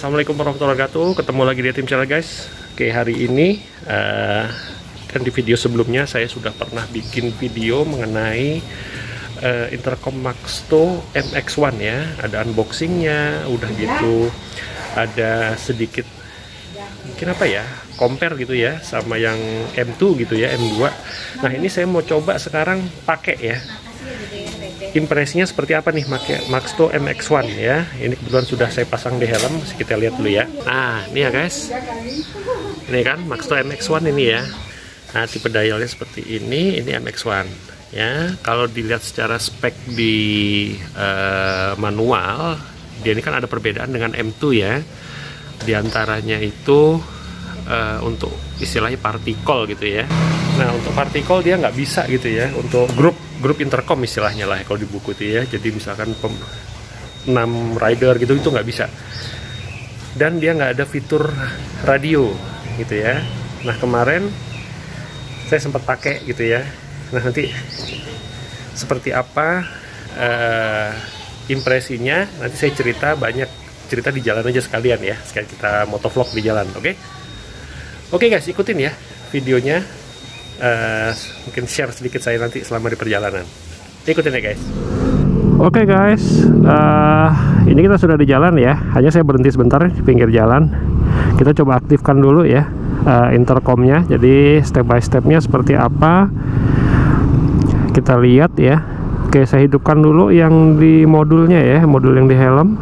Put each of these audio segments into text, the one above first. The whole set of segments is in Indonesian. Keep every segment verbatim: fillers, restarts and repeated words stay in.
Assalamualaikum warahmatullahi wabarakatuh. Ketemu lagi di Tim Channel guys. Oke, hari ini uh, kan di video sebelumnya saya sudah pernah bikin video mengenai uh, intercom Maxto M X satu ya. Ada unboxingnya, udah gitu ada sedikit mungkin apa ya, compare gitu ya sama yang M dua gitu ya, M dua. Nah ini saya mau coba sekarang pakai ya. Impresinya seperti apa nih pakai Maxto M X satu ya. Ini kebetulan sudah saya pasang di helm, kita lihat dulu ya. Nah ini ya guys, ini kan Maxto M X satu ini ya. Nah tipe dialnya seperti ini, ini M X satu ya. Kalau dilihat secara spek di uh, manual, dia ini kan ada perbedaan dengan M dua ya. Di antaranya itu uh, untuk istilahnya partikel gitu ya. Nah untuk partikel dia nggak bisa gitu ya, untuk grup grup intercom istilahnya lah kalau di buku itu ya. Jadi misalkan enam rider gitu itu nggak bisa, dan dia nggak ada fitur radio gitu ya. Nah kemarin saya sempat pakai gitu ya. Nah nanti seperti apa uh, impresinya, nanti saya cerita, banyak cerita di jalan aja sekalian ya, sekalian kita motovlog di jalan. Oke okay? Oke okay guys, ikutin ya videonya. Uh, mungkin share sedikit saya nanti selama di perjalanan. Ikutin ya guys. Oke okay guys, uh, ini kita sudah di jalan ya. Hanya saya berhenti sebentar di pinggir jalan. Kita coba aktifkan dulu ya uh, intercomnya. Jadi step by stepnya seperti apa, kita lihat ya. Oke, saya hidupkan dulu yang di modulnya ya, modul yang di helm.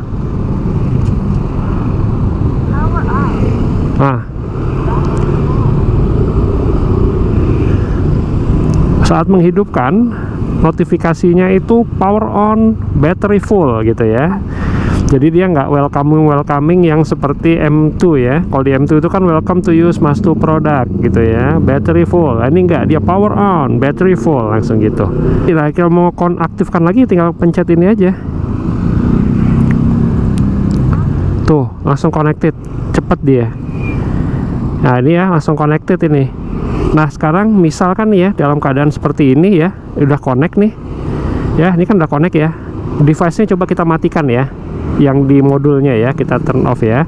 Nah saat menghidupkan, notifikasinya itu power on, battery full gitu ya. Jadi dia nggak welcoming welcoming yang seperti M dua ya. Kalau di M dua itu kan welcome to use Maxto product gitu ya, battery full. Ini enggak, dia power on, battery full, langsung gitu. Nah, kalau mau aktifkan lagi tinggal pencet ini aja. Tuh, langsung connected, cepet dia. Nah ini ya, langsung connected ini. Nah sekarang misalkan ya dalam keadaan seperti ini ya, udah connect nih ya, ini kan udah connect ya, device-nya coba kita matikan ya, yang di modulnya ya, kita turn off ya.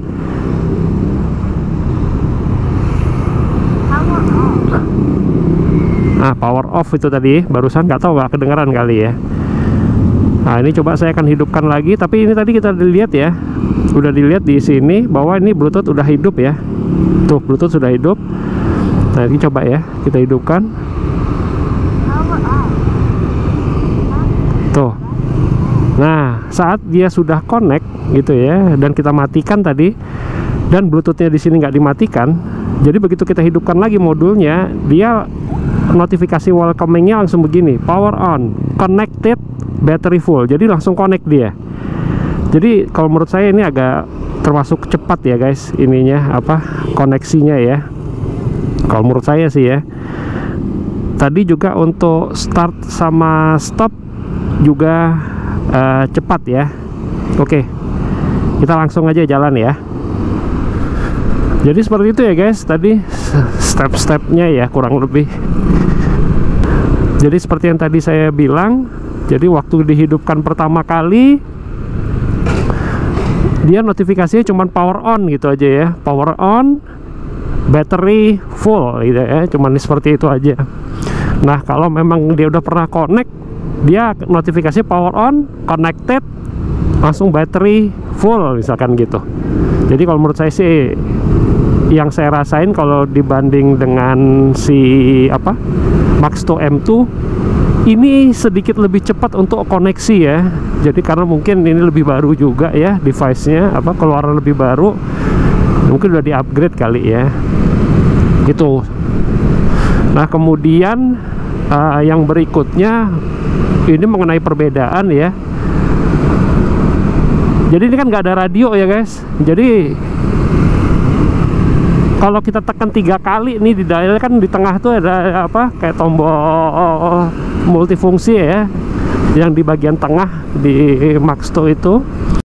Nah power off itu tadi barusan, nggak tahu, nggak kedengeran kali ya. Nah ini coba saya akan hidupkan lagi, tapi ini tadi kita dilihat ya, udah dilihat di sini bahwa ini Bluetooth udah hidup ya. Tuh Bluetooth sudah hidup. Nah ini coba ya, kita hidupkan. Tuh. Nah saat dia sudah connect gitu ya, dan kita matikan tadi, dan Bluetoothnya di sini nggak dimatikan, jadi begitu kita hidupkan lagi modulnya, dia notifikasi welcomingnya langsung begini, power on, connected, battery full. Jadi langsung connect dia. Jadi kalau menurut saya ini agak termasuk cepat ya guys, ininya apa, koneksinya ya. Kalau menurut saya sih ya. Tadi juga untuk start sama stop juga uh, cepat ya. Oke, kita langsung aja jalan ya. Jadi seperti itu ya guys, tadi step-stepnya ya kurang lebih. Jadi seperti yang tadi saya bilang, jadi waktu dihidupkan pertama kali, dia notifikasinya cuma power on gitu aja ya, power on, battery full gitu ya, cuman seperti itu aja. Nah kalau memang dia udah pernah connect, dia notifikasi power on, connected, langsung battery full misalkan gitu. Jadi kalau menurut saya sih, yang saya rasain kalau dibanding dengan si apa Maxto M dua, ini sedikit lebih cepat untuk koneksi ya. Jadi karena mungkin ini lebih baru juga ya, device-nya apa, keluaran lebih baru, mungkin udah di-upgrade kali ya gitu. Nah kemudian uh, yang berikutnya ini mengenai perbedaan ya. Jadi ini kan nggak ada radio ya guys. Jadi kalau kita tekan tiga kali nih di dial, kan di tengah tuh ada apa, kayak tombol multifungsi ya, yang di bagian tengah di Maxto itu.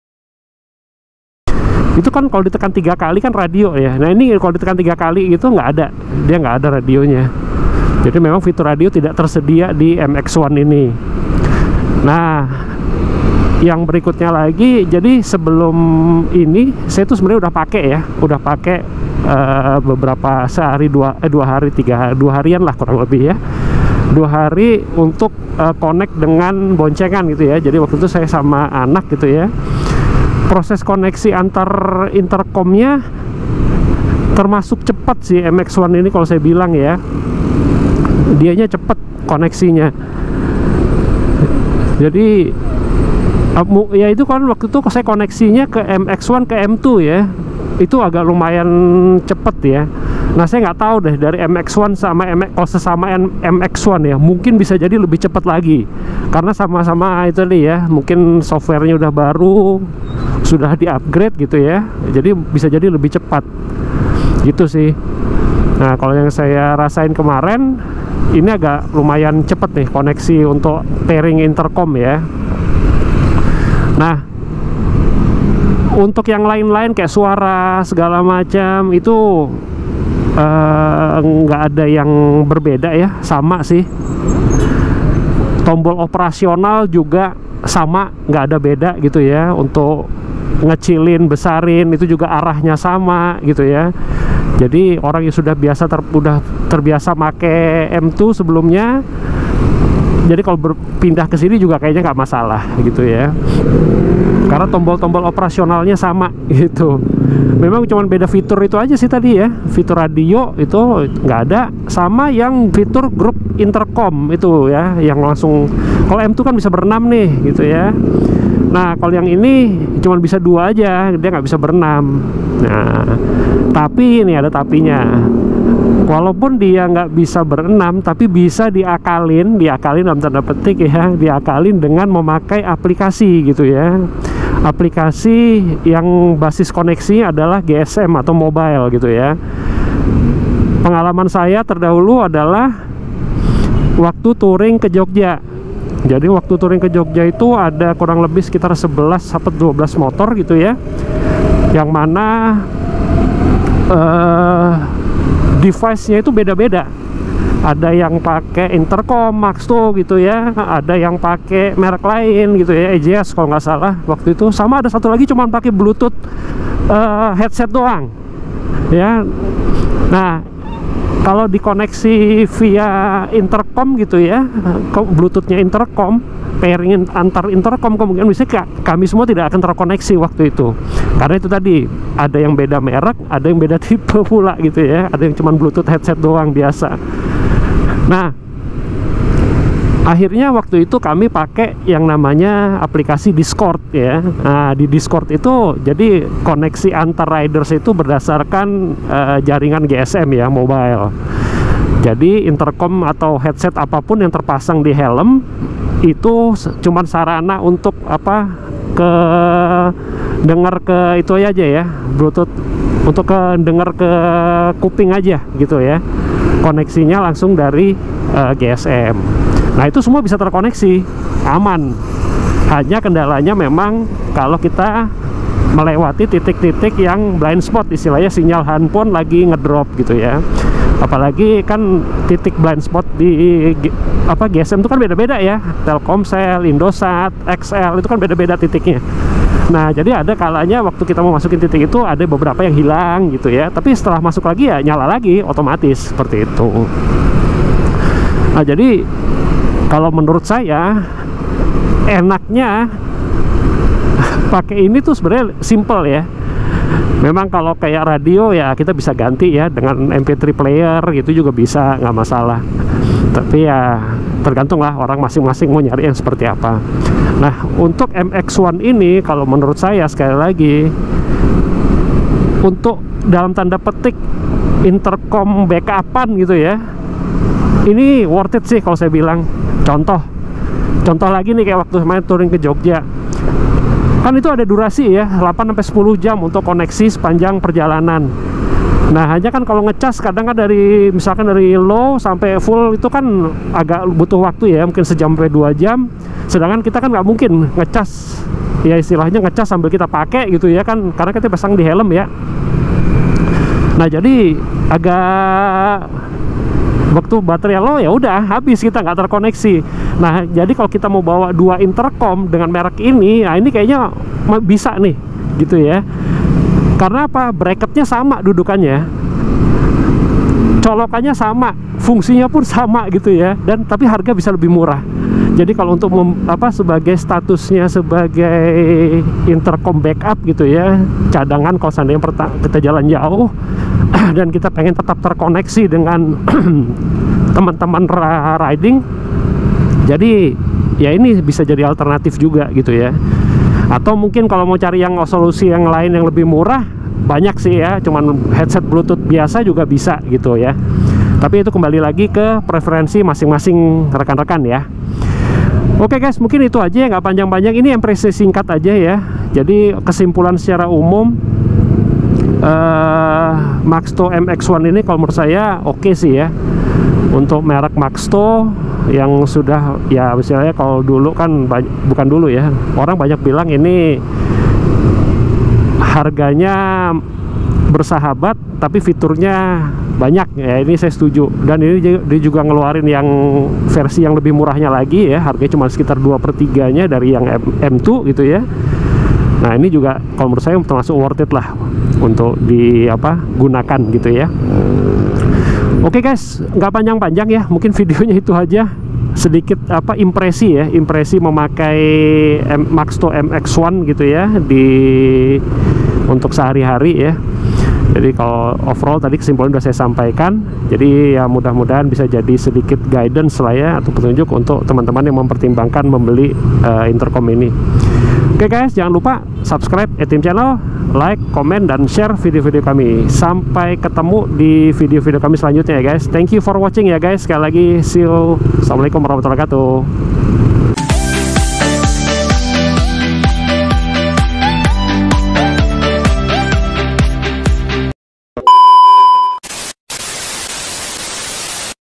Itu kan kalau ditekan tiga kali kan radio ya. Nah ini kalau ditekan tiga kali gitu nggak ada, dia nggak ada radionya. Jadi memang fitur radio tidak tersedia di M X satu ini. Nah yang berikutnya lagi, jadi sebelum ini saya tuh sebenarnya udah pakai ya, udah pakai uh, beberapa sehari dua eh, dua hari tiga dua harian lah kurang lebih ya, dua hari untuk uh, connect dengan boncengan gitu ya. Jadi waktu itu saya sama anak gitu ya, proses koneksi antar intercomnya termasuk cepat sih M X satu ini kalau saya bilang ya, dianya cepat koneksinya. Jadi ya itu kan waktu itu saya koneksinya ke M X satu ke M dua ya, itu agak lumayan cepet ya. Nah saya nggak tahu deh dari M X satu sama M X, kalau sesama M X satu ya mungkin bisa jadi lebih cepat lagi, karena sama-sama itu nih ya, mungkin softwarenya udah baru, sudah di upgrade gitu ya, jadi bisa jadi lebih cepat gitu sih. Nah kalau yang saya rasain kemarin ini agak lumayan cepet nih koneksi untuk pairing intercom ya. Nah, untuk yang lain-lain kayak suara segala macam itu nggak uh, ada yang berbeda ya, sama sih. Tombol operasional juga sama, nggak ada beda gitu ya. Untuk ngecilin, besarin itu juga arahnya sama gitu ya. Jadi orang yang sudah biasa ter, udah terbiasa make M dua sebelumnya, jadi kalau berpindah ke sini juga kayaknya nggak masalah gitu ya, karena tombol-tombol operasionalnya sama gitu. Memang cuma beda fitur itu aja sih tadi ya, fitur radio itu nggak ada, sama yang fitur grup intercom itu ya, yang langsung kalau M dua kan bisa berenam nih gitu ya. Nah kalau yang ini cuma bisa dua aja, dia nggak bisa berenam. Nah tapi ini ada tapinya, walaupun dia nggak bisa berenam tapi bisa diakalin, diakalin dalam tanda petik ya, diakalin dengan memakai aplikasi gitu ya. Aplikasi yang basis koneksi adalah G S M atau mobile gitu ya. Pengalaman saya terdahulu adalah waktu touring ke Jogja. Jadi waktu touring ke Jogja itu ada kurang lebih sekitar sebelas sampai dua belas motor gitu ya, yang mana uh, device-nya itu beda-beda. Ada yang pakai intercom Max dua gitu ya, ada yang pakai merek lain gitu ya, E J S kalau nggak salah waktu itu, sama ada satu lagi cuma pakai Bluetooth uh, headset doang ya. Nah kalau dikoneksi via intercom gitu ya, Bluetoothnya intercom, pairing antar intercom, kemungkinan bisa kami semua tidak akan terkoneksi waktu itu, karena itu tadi ada yang beda merek, ada yang beda tipe pula gitu ya, ada yang cuma Bluetooth headset doang biasa. Nah akhirnya waktu itu kami pakai yang namanya aplikasi Discord ya. Nah di Discord itu jadi koneksi antar riders itu berdasarkan uh, jaringan G S M ya, mobile. Jadi intercom atau headset apapun yang terpasang di helm itu cuman sarana untuk apa, ke dengar ke itu aja ya, Bluetooth untuk ke dengar ke kuping aja gitu ya. Koneksinya langsung dari uh, G S M. Nah itu semua bisa terkoneksi, aman. Hanya kendalanya memang kalau kita melewati titik-titik yang blind spot, istilahnya sinyal handphone lagi ngedrop gitu ya. Apalagi kan titik blind spot di apa G S M itu kan beda-beda ya, Telkomsel, Indosat, X L itu kan beda-beda titiknya. Nah jadi ada kalanya waktu kita mau masukin titik itu ada beberapa yang hilang gitu ya, tapi setelah masuk lagi ya nyala lagi otomatis seperti itu. Nah jadi kalau menurut saya enaknya pakai ini tuh sebenarnya simple ya. Memang kalau kayak radio ya kita bisa ganti ya dengan M P tiga player gitu juga bisa, nggak masalah. Tapi ya tergantung lah orang masing-masing mau nyari yang seperti apa. Nah untuk M X satu ini kalau menurut saya sekali lagi, untuk dalam tanda petik intercom backupan gitu ya, ini worth it sih kalau saya bilang. Contoh contoh lagi nih kayak waktu main touring ke Jogja, kan itu ada durasi ya delapan sampai sepuluh jam untuk koneksi sepanjang perjalanan. Nah hanya kan kalau ngecas kadang kan dari misalkan dari low sampai full itu kan agak butuh waktu ya, mungkin sejam sampai dua jam. Sedangkan kita kan nggak mungkin ngecas ya, istilahnya ngecas sambil kita pakai gitu ya kan, karena kita pasang di helm ya. Nah jadi agak waktu baterai low ya udah habis, kita nggak terkoneksi. Nah jadi kalau kita mau bawa dua intercom dengan merek ini, nah ini kayaknya bisa nih gitu ya. Karena apa? Bracketnya sama dudukannya, colokannya sama, fungsinya pun sama gitu ya, dan tapi harga bisa lebih murah. Jadi kalau untuk mem, apa sebagai statusnya sebagai intercom backup gitu ya, cadangan kalau seandainya kita jalan jauh dan kita pengen tetap terkoneksi dengan teman-teman riding, jadi ya ini bisa jadi alternatif juga gitu ya. Atau mungkin kalau mau cari yang solusi yang lain yang lebih murah, banyak sih ya, cuman headset Bluetooth biasa juga bisa gitu ya. Tapi itu kembali lagi ke preferensi masing-masing rekan-rekan ya. Oke guys, mungkin itu aja ya, nggak panjang-panjang. Ini impresi singkat aja ya. Jadi kesimpulan secara umum, uh, Maxto M X satu ini kalau menurut saya oke okay sih ya. Untuk merek Maxto yang sudah ya, misalnya kalau dulu kan bukan dulu ya, orang banyak bilang ini harganya bersahabat tapi fiturnya banyak ya, ini saya setuju. Dan ini dia juga ngeluarin yang versi yang lebih murahnya lagi ya, harganya cuma sekitar dua per tiga nya dari yang M dua gitu ya. Nah ini juga kalau menurut saya termasuk worth it lah untuk di apa gunakan gitu ya. Oke guys, nggak panjang-panjang ya, mungkin videonya itu aja, sedikit apa impresi ya, impresi memakai M, Maxto M X satu gitu ya di untuk sehari-hari ya. Jadi kalau overall tadi kesimpulan sudah saya sampaikan. Jadi ya mudah-mudahan bisa jadi sedikit guidance lah ya, atau petunjuk untuk teman-teman yang mempertimbangkan membeli uh, intercom ini. Oke guys, jangan lupa subscribe Etim Channel, like, komen, dan share video-video kami. Sampai ketemu di video-video kami selanjutnya ya guys. Thank you for watching ya guys. Sekali lagi, see you. Assalamualaikum warahmatullahi wabarakatuh.